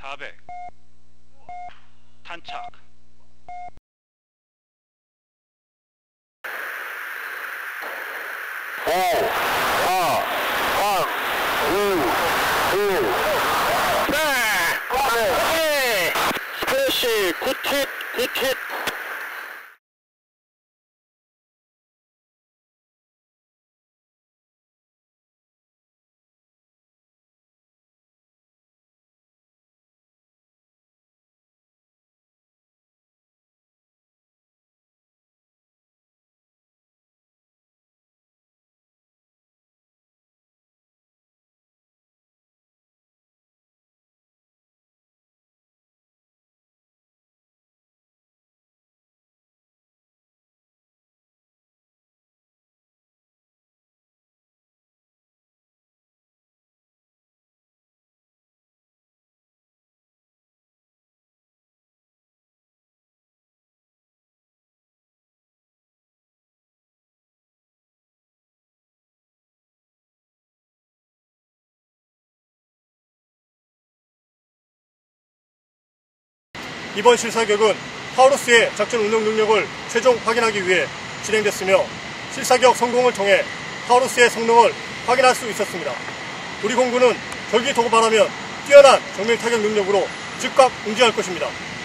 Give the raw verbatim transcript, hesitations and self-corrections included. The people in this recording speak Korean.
사백 탄착. 오, 사, 삼, 이, 일. 네! 스페시 굿힛, 굿힛. 이번 실사격은 타우루스의 작전 운영 능력을 최종 확인하기 위해 진행됐으며 실사격 성공을 통해 타우루스의 성능을 확인할 수 있었습니다. 우리 공군은 적이 도발하면 뛰어난 정밀 타격 능력으로 즉각 응징할 것입니다.